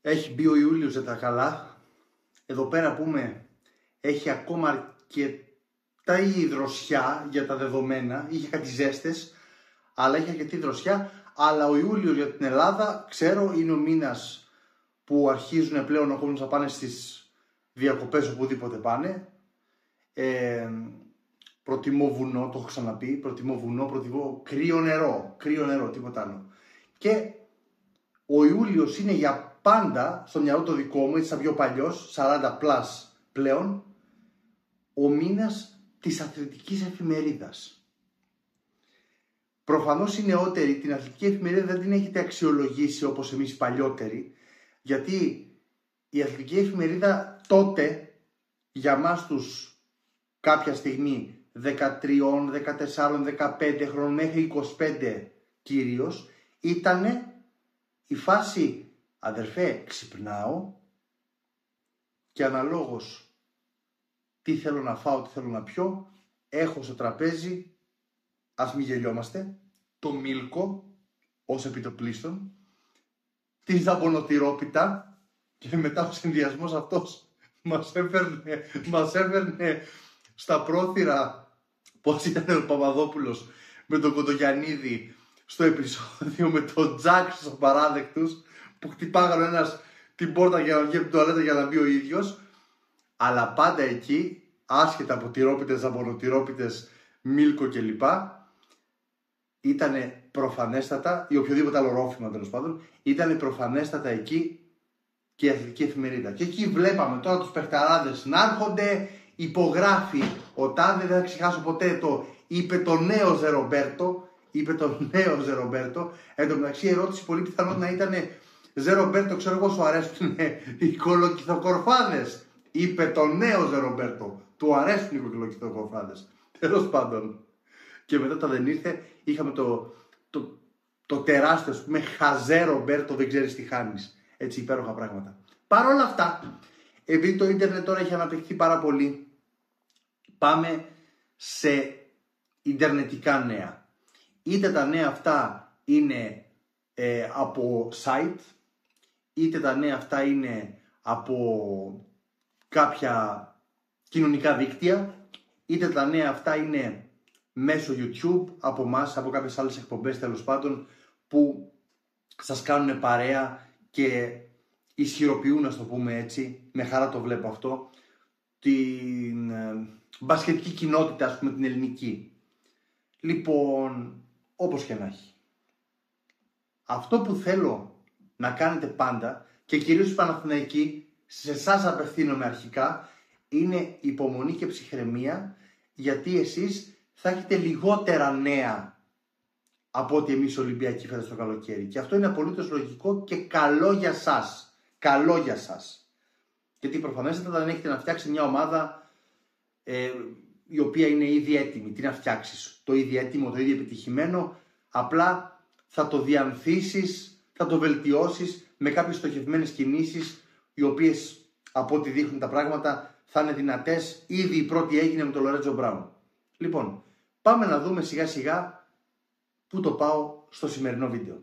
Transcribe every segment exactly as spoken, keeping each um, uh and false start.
Έχει μπει ο Ιούλιος για τα καλά. Εδώ πέρα πούμε έχει ακόμα αρκετά η δροσιά για τα δεδομένα. Είχε κάτι ζέστες, αλλά έχει αρκετή δροσιά. Αλλά ο Ιούλιος για την Ελλάδα, ξέρω, είναι ο μήνας που αρχίζουν πλέον ο κόσμος να πάνε στις διακοπές οπουδήποτε πάνε. Ε, προτιμώ βουνό, το έχω ξαναπεί. Προτιμώ βουνό, προτιμώ κρύο νερό. Κρύο νερό, τίποτα άλλο. Και ο Ιούλιος είναι για πάντα, στο μυαλό το δικό μου, έτσι σαν πιο παλιός, σαράντα πλας πλέον, ο μήνας της αθλητικής εφημερίδας. Προφανώς οι νεότεροι την αθλητική εφημερίδα δεν την έχετε αξιολογήσει όπως εμείς οι παλιότεροι, γιατί η αθλητική εφημερίδα τότε, για μας τους κάποια στιγμή δεκατρία, δεκατέσσερα, δεκαπέντε χρόνων μέχρι είκοσι πέντε κυρίως, ήτανε η φάση, αδερφέ, ξυπνάω και αναλόγως τι θέλω να φάω, τι θέλω να πιω, έχω στο τραπέζι, ας μην γελιόμαστε, το μίλκο ως επιτοπλίστων, τη ζαμπονοτυρόπιτα, και μετά ο συνδυασμός αυτός μας έφερνε, μας έφερνε στα πρόθυρα, πώς ήταν ο Παπαδόπουλος με τον Κοντογιαννίδη στο επεισόδιο με τον Τζακ στους απαράδεκτους, που χτυπάγανε ο ένας την πόρτα για να βγει από την τουαλέτα για να μπει ο ίδιος. Αλλά πάντα εκεί, άσχετα από τυρόπιτες, ζαμπονοτυρόπιτες, μίλκο κλπ, ήτανε προφανέστατα, ή οποιοδήποτε άλλο ρόφημα τέλος πάντων, ήτανε προφανέστατα εκεί και η αθλητική εφημερίδα. Και εκεί βλέπαμε τώρα τους παιχταράδες να έρχονται, υπογράφει ο τάδε, δεν θα ξεχάσω ποτέ το, είπε το νέο Ζερομπέρτο, είπε το νέο Ζερομπέρτο. Εν τω μεταξύ η ερώτηση πολύ πιθανόν να ήταν, Ζερομπέρτο, ξέρω εγώ, σου αρέσουν οι κολοκυθοκορφάδες? Είπε το νέο Ζερομπέρτο, του αρέσουν οι κολοκυθοκορφάδες. Τέλος πάντων. Και μετά όταν δεν ήρθε, είχαμε το, το, το τεράστιο, ας πούμε, χαζέ Ρομπέρτο, δεν ξέρεις τι χάνεις. Έτσι, υπέροχα πράγματα. Παρ' όλα αυτά, επειδή το ίντερνετ τώρα έχει αναπτυχθεί πάρα πολύ, πάμε σε ιντερνετικά νέα. Είτε τα νέα αυτά είναι ε, από site, είτε τα νέα αυτά είναι από κάποια κοινωνικά δίκτυα, είτε τα νέα αυτά είναι μέσω YouTube, από εμάς, από κάποιες άλλες εκπομπές τέλος πάντων, που σας κάνουν παρέα και ισχυροποιούν, να το πούμε έτσι, με χαρά το βλέπω αυτό, την ε, μπασκετική κοινότητα, ας πούμε, την ελληνική. Λοιπόν, όπως και να έχει, αυτό που θέλω να κάνετε πάντα, και κυρίως οι Παναθηναϊκοί, σε εσάς απευθύνομαι αρχικά, είναι υπομονή και ψυχραιμία, γιατί εσείς θα έχετε λιγότερα νέα από ότι εμείς οι Ολυμπιακοί φέτος το καλοκαίρι. Και αυτό είναι απολύτως λογικό και καλό για σας. Καλό για σας. Γιατί προφανέστατα δεν έχετε να φτιάξει μια ομάδα ε, η οποία είναι ήδη έτοιμη. Τι να φτιάξεις? Το ήδη έτοιμο, το ήδη επιτυχημένο, απλά θα το διανθίσεις, θα το βελτιώσεις με κάποιες στοχευμένες κινήσεις, οι οποίες, από ό,τι δείχνουν τα πράγματα, θα είναι δυνατές. Ήδη η πρώτη έγινε με τον Λορέτζο Μπράουν. Λοιπόν, πάμε να δούμε σιγά σιγά πού το πάω στο σημερινό βίντεο.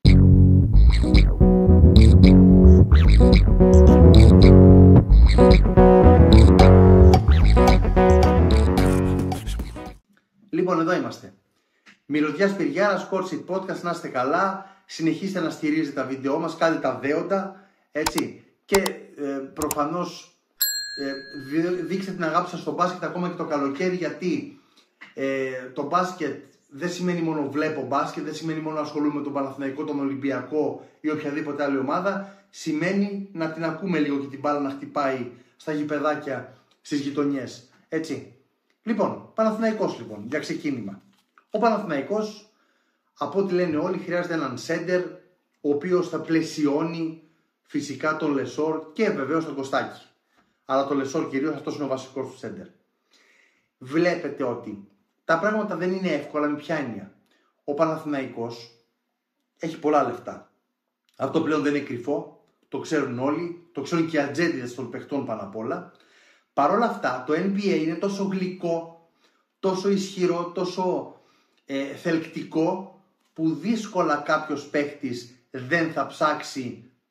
Λοιπόν, εδώ είμαστε. Μυρωδιά Σπυριάρα, Sports Podcast, να είστε καλά. Συνεχίστε να στηρίζετε τα βίντεό μας, κάντε τα δέοντα, έτσι. Και ε, προφανώς ε, δείξτε την αγάπη σας στο μπάσκετ ακόμα και το καλοκαίρι, γιατί ε, το μπάσκετ δεν σημαίνει μόνο βλέπω μπάσκετ, δεν σημαίνει μόνο ασχολούμαι με τον Παναθηναϊκό, τον Ολυμπιακό ή οποιαδήποτε άλλη ομάδα. Σημαίνει να την ακούμε λίγο και την μπάλα να χτυπάει στα γηπεδάκια, στις γειτονιές. Έτσι. Λοιπόν, Παναθηναϊκός λοιπόν, για ξεκίνημα. Ο Παναθηναϊκός, από ό,τι λένε όλοι, χρειάζεται έναν σέντερ, ο οποίος θα πλαισιώνει φυσικά τον Λεσόρ και βεβαίως τον Κωστάκη. Αλλά τον Λεσόρ κυρίως, αυτός είναι ο βασικός του σέντερ. Βλέπετε ότι τα πράγματα δεν είναι εύκολα, με ποια έννοια? Ο Παναθηναϊκός έχει πολλά λεφτά. Αυτό πλέον δεν είναι κρυφό, το ξέρουν όλοι, το ξέρουν και οι ατζέντιδες των παιχτών πάνω απ' όλα. Παρ' όλα αυτά, το N B A είναι τόσο γλυκό, τόσο ισχυρό, τόσο ε, θελκτικό, που δύσκολα κάποιος παίχτης δεν θα ψάξει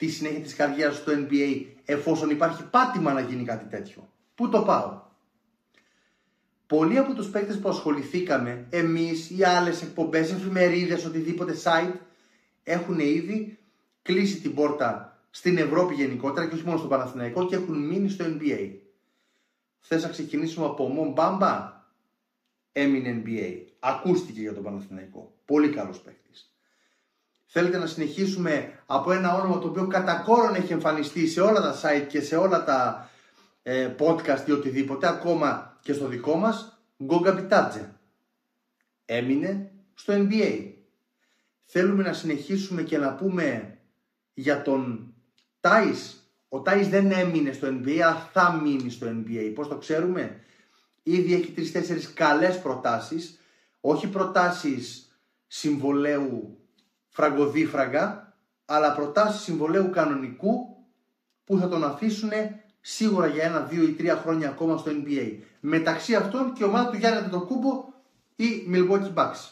τη συνέχεια της καριέρας στο N B A εφόσον υπάρχει πάτημα να γίνει κάτι τέτοιο. Πού το πάω? Πολλοί από τους παίκτες που ασχοληθήκαμε, εμείς ή άλλες εκπομπές, εφημερίδες, οτιδήποτε site, έχουν ήδη κλείσει την πόρτα στην Ευρώπη γενικότερα και όχι μόνο στο Παναθηναϊκό και έχουν μείνει στο N B A. Θες να ξεκινήσουμε από Μον Μπάμπα? Έμεινε N B A. Ακούστηκε για τον Παναθηναϊκό. Πολύ καλός παίκτης. Θέλετε να συνεχίσουμε από ένα όνομα το οποίο κατά κόρον έχει εμφανιστεί σε όλα τα site και σε όλα τα ε, podcast ή οτιδήποτε, ακόμα και στο δικό μας, Γκόγκα Μπιτάτζε. Έμεινε στο N B A. Θέλουμε να συνεχίσουμε και να πούμε για τον Τάις. Ο Τάις δεν έμεινε στο N B A, αλλά θα μείνει στο N B A. Πώς το ξέρουμε? Ήδη έχει τρεις-τέσσερις καλές προτάσεις, όχι προτάσεις συμβολέου φραγκοδίφραγκα, αλλά προτάσεις συμβολέου κανονικού που θα τον αφήσουν σίγουρα για ένα, δύο ή τρία χρόνια ακόμα στο N B A. Μεταξύ αυτών και η ομάδα του Γιάννη Αντετοκούμπο ή Milwaukee Bucks.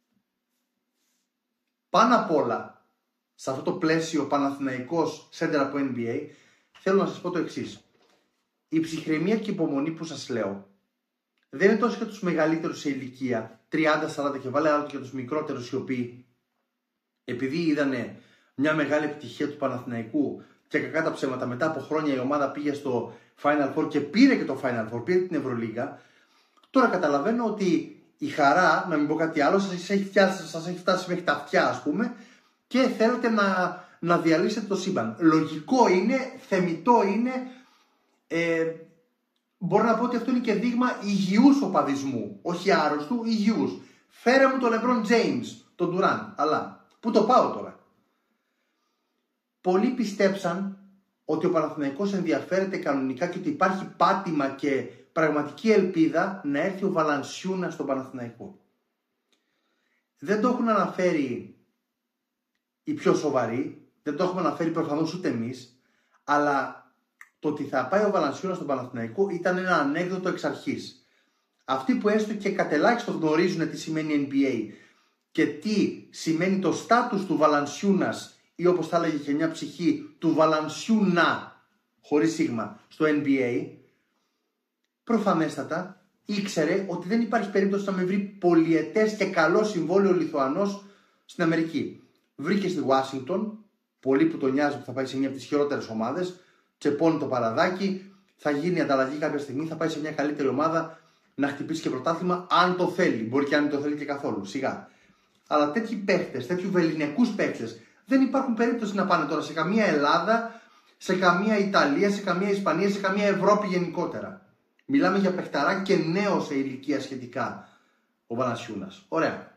Πάνω απ' όλα, σε αυτό το πλαίσιο Παναθηναϊκός σέντερ από N B A, θέλω να σας πω το εξής. Η ψυχραιμία και η υπομονή που σας λέω δεν είναι τόσο για τους μεγαλύτερους σε ηλικία, τριάντα σαράντα και βάλε άλλο και για τους μικρότερους, οι οποίοι επειδή είδανε μια μεγάλη επιτυχία του Παναθηναϊκού και κακά τα ψέματα, μετά από χρόνια η ομάδα πήγε στο Final Four και πήρε και το Final Four, πήρε την Ευρωλίγα. Τώρα καταλαβαίνω ότι η χαρά, να μην πω κάτι άλλο, σας έχει, φτιάσει, σας έχει φτάσει μέχρι τα αυτιά, ας πούμε, και θέλετε να, να διαλύσετε το σύμπαν. Λογικό είναι, θεμιτό είναι, ε, μπορώ να πω ότι αυτό είναι και δείγμα υγιούς οπαδισμού, όχι άρρωστου, υγιούς. Φέρε μου τον LeBron James, τον Durant, αλλά πού το πάω τώρα? Πολλοί πιστέψαν ότι ο Παναθηναϊκός ενδιαφέρεται κανονικά και ότι υπάρχει πάτημα και πραγματική ελπίδα να έρθει ο Valanciunas στον Παναθηναϊκό. Δεν το έχουν αναφέρει οι πιο σοβαροί, δεν το έχουμε αναφέρει προφανώς ούτε εμείς, αλλά το ότι θα πάει ο Valanciunas στον Παναθηναϊκό ήταν ένα ανέκδοτο εξ αρχής. Αυτοί που έστω και κατελάχιστον γνωρίζουν τι σημαίνει N B A και τι σημαίνει το στάτους του Valanciunas, ή όπως θα έλεγε και μια ψυχή του Valanciunas χωρίς σίγμα στο N B A, προφανέστατα ήξερε ότι δεν υπάρχει περίπτωση να με βρει πολυετές και καλό συμβόλαιο Λιθουανός στην Αμερική. Βρήκε στη Ουάσιγκτον, πολύ που τον νοιάζει που θα πάει σε μια από τις χειρότερες ομάδες, τσεπώνει το παραδάκι, θα γίνει ανταλλαγή κάποια στιγμή, θα πάει σε μια καλύτερη ομάδα να χτυπήσει και πρωτάθλημα, αν το θέλει. Μπορεί και αν δεν το θέλει και καθόλου, σιγά. Αλλά τέτοιοι παίχτες, τέτοιου βεληνικούς παίχτες, δεν υπάρχουν περίπτωση να πάνε τώρα σε καμία Ελλάδα, σε καμία Ιταλία, σε καμία Ισπανία, σε καμία Ευρώπη γενικότερα. Μιλάμε για παιχταρά και νέο σε ηλικία σχετικά ο Valanciunas. Ωραία.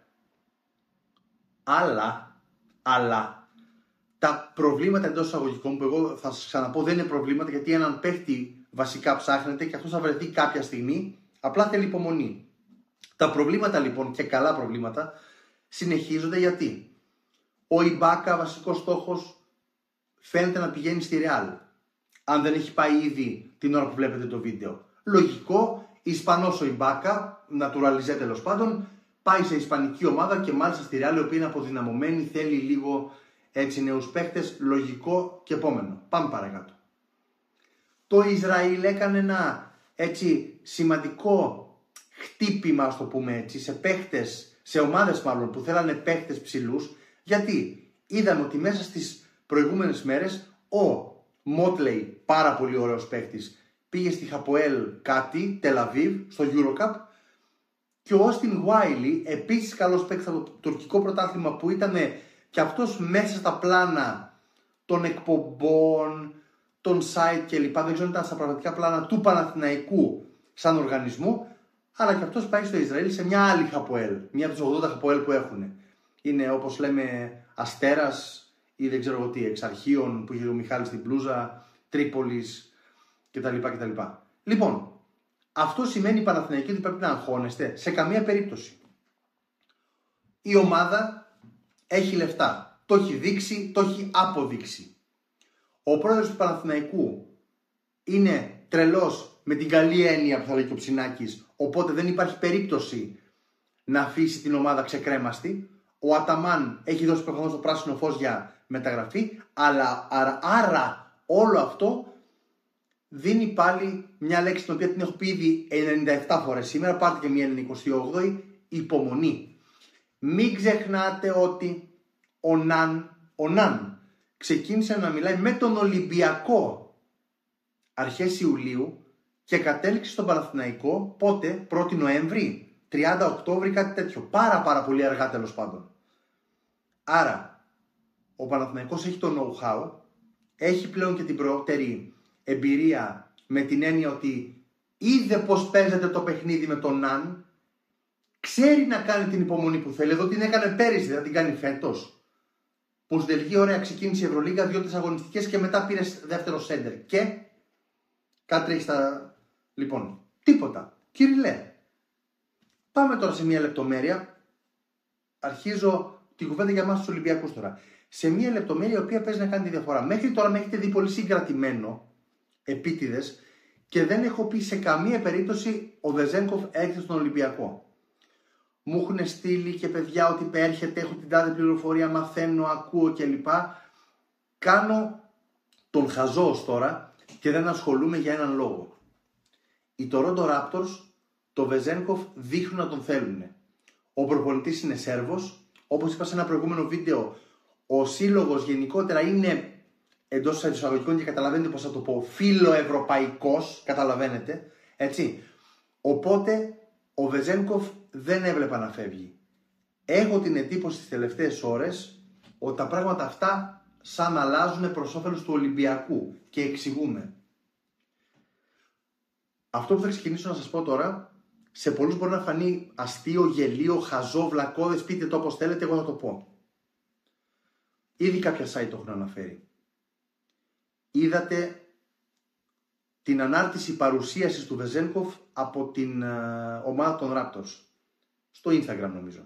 Αλλά, αλλά, τα προβλήματα εντός εισαγωγικών που εγώ θα σας ξαναπώ δεν είναι προβλήματα, γιατί έναν παίχτη βασικά ψάχνετε και αυτός θα βρεθεί κάποια στιγμή, απλά θέλει υπομονή. Τα προβλήματα λοιπόν, και καλά προβλήματα, συνεχίζονται γιατί ο Ιμπάκα, βασικός στόχος, φαίνεται να πηγαίνει στη Ρεάλ. Αν δεν έχει πάει ήδη την ώρα που βλέπετε το βίντεο. Λογικό, Ισπανός ο Ιμπάκα, naturalizé τέλος πάντων, πάει σε ισπανική ομάδα και μάλιστα στη Ρεάλ, η οποία είναι αποδυναμωμένη, θέλει λίγο έτσι νέους παίχτες, λογικό και επόμενο. Πάμε παρακάτω. Το Ισραήλ έκανε ένα έτσι σημαντικό χτύπημα, ας το πούμε έτσι, σε παίχτες, σε ομάδες μάλλον που θέλανε παίχτες ψηλούς, γιατί είδαμε ότι μέσα στις προηγούμενες μέρες ο Μότλεϊ, πάρα πολύ ωραίος παίχτης, πήγε στη Χαποέλ κάτι, Τελαβίβ, στο Eurocup, και ο Όστιν Γουάιλι, επίσης καλός παίκτης από το τουρκικό πρωτάθλημα, που ήταν και αυτός μέσα στα πλάνα των εκπομπών, των site κλπ. Δεν ξέρω αν ήταν στα πραγματικά πλάνα του Παναθηναϊκού σαν οργανισμού, αλλά και αυτός πάει στο Ισραήλ σε μια άλλη Χαποέλ, μια από τις ογδόντα Χαποέλ που έχουν. Είναι όπως λέμε Αστέρας ή δεν ξέρω τι, Εξαρχείων που είχε ο Μιχάλης στην μπλούζα, Τρίπολης κτλ. κτλ. Λοιπόν, αυτό σημαίνει Παναθηναϊκοί ότι πρέπει να αγχώνεστε? Σε καμία περίπτωση. Η ομάδα έχει λεφτά. Το έχει δείξει, το έχει αποδείξει. Ο πρόεδρος του Παναθηναϊκού είναι τρελός με την καλή έννοια που θα λέει και ο Ψινάκης, οπότε δεν υπάρχει περίπτωση να αφήσει την ομάδα ξεκρέμαστη. Ο Αταμάν έχει δώσει προφανώς το πράσινο φως για μεταγραφή, αλλά άρα, άρα όλο αυτό δίνει πάλι μια λέξη την οποία την έχω πει ήδη ενενήντα επτά φορές σήμερα, πάρτε και μια εικοστή όγδοη, υπομονή. Μην ξεχνάτε ότι ο Ναν, ο Ναν ξεκίνησε να μιλάει με τον Ολυμπιακό αρχές Ιουλίου και κατέληξε στον Παναθηναϊκό πότε, πρώτη Νοέμβρη, τριάντα Οκτώβρη, κάτι τέτοιο. Πάρα πάρα πολύ αργά τέλος πάντων. Άρα, ο Παναθηναϊκός έχει το know-how, έχει πλέον και την πρώτερη εμπειρία με την έννοια ότι είδε πως παίζεται το παιχνίδι με τον Ναν, ξέρει να κάνει την υπομονή που θέλει. Εδώ την έκανε πέρυσι, δεν την κάνει φέτος. Που στην τελική ωραία ξεκίνησε η Ευρωλίγα, δύο-τρεις αγωνιστικές και μετά πήρε δεύτερο σέντερ. Και κάτι τρέχει στα. Λοιπόν, τίποτα. Κυριλέ. Πάμε τώρα σε μια λεπτομέρεια. Αρχίζω την κουβέντα για εμάς τους Ολυμπιακούς τώρα. Σε μια λεπτομέρεια η οποία παίζει να κάνει τη διαφορά. Μέχρι τώρα με έχετε δει πολύ συγκρατημένο, επίτηδες, και δεν έχω πει σε καμία περίπτωση ο Βεζένκοφ έρχεται στον Ολυμπιακό. Μου έχουν στείλει και παιδιά ότι έρχεται, έχω την τάδε πληροφορία, μαθαίνω, ακούω κλπ. Κάνω τον χαζό ως τώρα και δεν ασχολούμαι για έναν λόγο. Οι Toronto Raptors, το Βεζένκοφ δείχνουν να τον θέλουν. Ο προπονητής είναι Σέρβος. Όπως είπα σε ένα προηγούμενο βίντεο, ο σύλλογος γενικότερα είναι εντός εισαγωγικών και καταλαβαίνετε πώς θα το πω, φιλοευρωπαϊκός, καταλαβαίνετε, έτσι. Οπότε ο Βεζένκοφ δεν έβλεπα να φεύγει. Έχω την εντύπωση τις τελευταίες ώρες ότι τα πράγματα αυτά σαν αλλάζουν προς όφελος του Ολυμπιακού και εξηγούμε. Αυτό που θα ξεκινήσω να σας πω τώρα, σε πολλούς μπορεί να φανεί αστείο, γελίο, χαζό, βλακώδες, πείτε το όπως θέλετε, εγώ θα το πω. Ήδη κάποια site το έχουν αναφέρει. Είδατε την ανάρτηση παρουσίασης του Βεζένκοφ από την uh, ομάδα των Raptors. Στο Instagram νομίζω.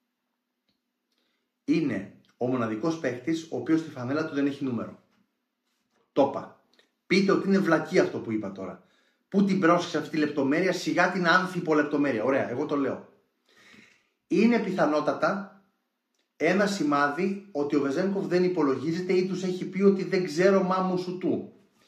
Είναι ο μοναδικός παίκτης ο οποίος στη φανέλα του δεν έχει νούμερο. Το είπα. Πείτε ότι είναι βλακή αυτό που είπα τώρα. Πού την πρόσεξε αυτή τη λεπτομέρεια, σιγά την άνθιπο λεπτομέρεια. Ωραία, εγώ το λέω. Είναι πιθανότατα ένα σημάδι ότι ο Βεζένκοφ δεν υπολογίζεται ή τους έχει πει ότι δεν ξέρω μάμου σου του.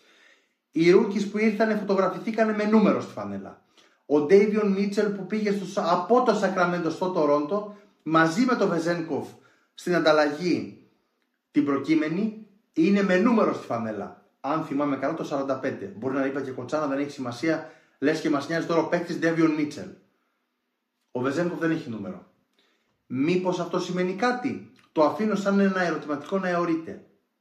Οι ρούκις που ήρθαν φωτογραφηθήκαν με νούμερο στη φανέλα. Ο Ντέιβιον Μίτσελ που πήγε στο, από το Σακραμέντο στο Τορόντο μαζί με τον Βεζένκοφ στην ανταλλαγή την προκείμενη είναι με νούμερο στη φανέλα. Αν θυμάμαι καλά το σαράντα πέντε. Μπορεί να είπα και κοτσάνα, δεν έχει σημασία. Λες και μας νοιάζει τώρα ο παίκτης Ντέιβιον Μίτσελ. Ο Βεζένκοφ δεν έχει νούμερο. Μήπως αυτό σημαίνει κάτι? Το αφήνω σαν ένα ερωτηματικό να αιωρείται.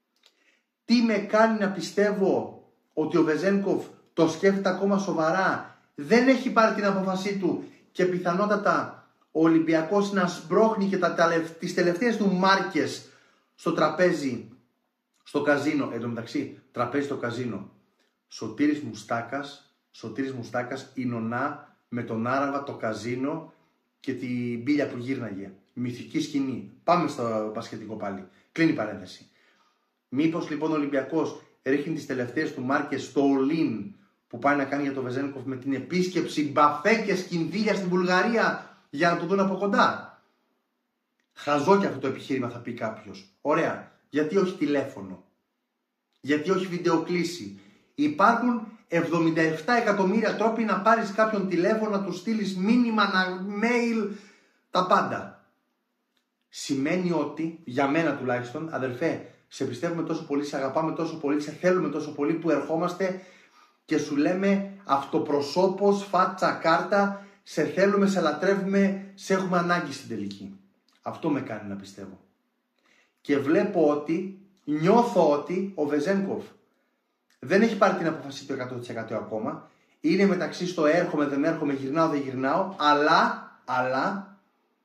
Τι με κάνει να πιστεύω ότι ο Βεζένκοφ το σκέφτεται ακόμα σοβαρά, δεν έχει πάρει την απόφασή του και πιθανότατα ο Ολυμπιακός να σμπρώχνει και τα, τις τελευταίες του μάρκες στο τραπέζι, στο καζίνο. Εν τω μεταξύ, τραπέζι στο καζίνο. Σωτήρης Μουστάκας, Σωτήρης Μουστάκας, η Νονά με τον Άραβα, το καζίνο και την μπίλια που γύρναγε. Μυθική σκηνή. Πάμε στο πασχετικό πάλι. Κλείνει η παρένθεση. Μήπως λοιπόν ο Ολυμπιακός ρίχνει τις τελευταίες του μάρκες στο all-in που πάει να κάνει για το Βεζένκοφ με την επίσκεψη Μπαφέ και Σκινδύλια στην Βουλγαρία για να το δουν από κοντά. Χαζό και αυτό το επιχείρημα θα πει κάποιος. Ωραία. Γιατί όχι τηλέφωνο? Γιατί όχι βιντεοκλήση? Υπάρχουν εβδομήντα επτά εκατομμύρια τρόποι να πάρεις κάποιον τηλέφωνο, να του στείλεις μήνυμα, να mail, τα πάντα. Σημαίνει ότι, για μένα τουλάχιστον, αδερφέ, σε πιστεύουμε τόσο πολύ, σε αγαπάμε τόσο πολύ, σε θέλουμε τόσο πολύ που ερχόμαστε και σου λέμε αυτοπροσώπως, φάτσα, κάρτα, σε θέλουμε, σε λατρεύουμε, σε έχουμε ανάγκη στην τελική. Αυτό με κάνει να πιστεύω. Και βλέπω ότι, νιώθω ότι ο Βεζένκοφ δεν έχει πάρει την απόφαση του εκατό τοις εκατό ακόμα. Είναι μεταξύ στο έρχομαι, δεν έρχομαι, γυρνάω, δεν γυρνάω, αλλά, αλλά,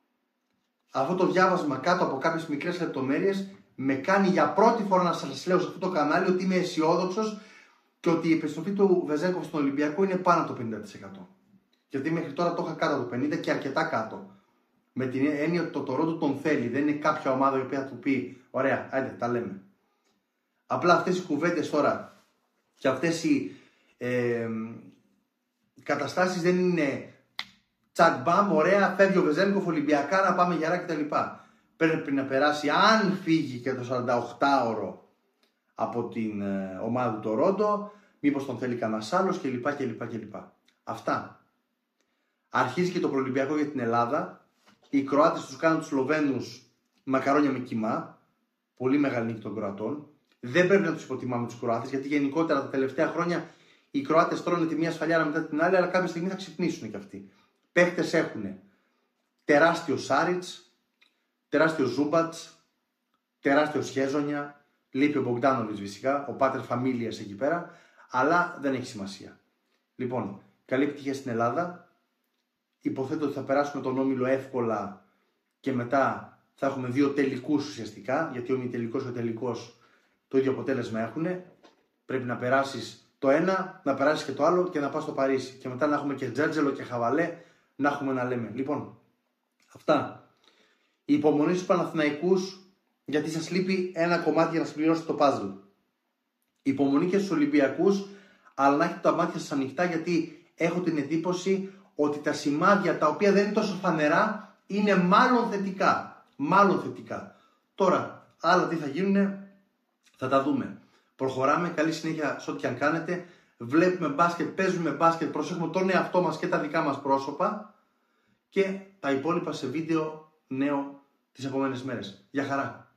αυτό το διάβασμα κάτω από κάποιες μικρές λεπτομέρειες με κάνει για πρώτη φορά να σας λέω σε αυτό το κανάλι ότι είμαι αισιόδοξος και ότι η επιστροφή του Βεζένκοφ στον Ολυμπιακό είναι πάνω από το πενήντα τοις εκατό. Γιατί μέχρι τώρα το είχα κάτω από το πενήντα τοις εκατό και αρκετά κάτω. Με την έννοια ότι το Toronto τον θέλει. Δεν είναι κάποια ομάδα η οποία θα του πει ωραία, άντε, τα λέμε. Απλά αυτές οι κουβέντες τώρα και αυτές οι ε, καταστάσεις δεν είναι τσακ μπαμ, ωραία, φεύγει ο Βεζένκοφ, Ολυμπιακά, να πάμε γερά κτλ. πρέπει να περάσει, αν φύγει και το σαρανταοκτάωρο από την ε, ομάδα του Τορόντο, μήπως τον θέλει κανένας άλλος κλπ. κλπ, κλπ. Αυτά. Αρχίζει και το προολυμπιακό για την Ελλάδα. Οι Κροάτες τους κάνουν τους Σλοβαίνους μακαρόνια με κιμά. Πολύ μεγάλη νίκη των Κροατών. Δεν πρέπει να τους υποτιμάμε τους Κροάτες, γιατί γενικότερα τα τελευταία χρόνια οι Κροάτες τρώνε τη μία σφαλιάρα μετά την άλλη, αλλά κάποια στιγμή θα ξυπνήσουν κι αυτοί. Παίχτες έχουν τεράστιο Σάριτς, τεράστιο Ζούμπατς, τεράστιο Σχέζονια, λείπει ο Μπογκδάνοβιτς φυσικά, ο Πάτερ Φαμίλιας εκεί πέρα, αλλά δεν έχει σημασία. Λοιπόν, καλή επιτυχία στην Ελλάδα. Υποθέτω ότι θα περάσουμε τον όμιλο εύκολα και μετά θα έχουμε δύο τελικούς ουσιαστικά, γιατί ο ημιτελικός και ο τελικός το ίδιο αποτέλεσμα έχουν. Πρέπει να περάσεις το ένα, να περάσεις και το άλλο και να πας στο Παρίσι. Και μετά να έχουμε και Τζέρτζελο και Χαβαλέ, να έχουμε να λέμε. Λοιπόν, αυτά. Η υπομονή στους Παναθηναϊκούς, γιατί σας λείπει ένα κομμάτι για να συμπληρώσετε το puzzle. Η υπομονή και στους Ολυμπιακούς, αλλά να έχετε τα μάτια σας ανοιχτά, γιατί έχω την εντύπωση ότι τα σημάδια τα οποία δεν είναι τόσο φανερά είναι μάλλον θετικά. Μάλλον θετικά. Τώρα, άλλα τι θα γίνουν, θα τα δούμε. Προχωράμε, καλή συνέχεια σε ό,τι αν κάνετε. Βλέπουμε μπάσκετ, παίζουμε μπάσκετ, προσέχουμε τον εαυτό μας και τα δικά μας πρόσωπα. Και τα υπόλοιπα σε βίντεο νέο τις επόμενες μέρες. Γεια χαρά!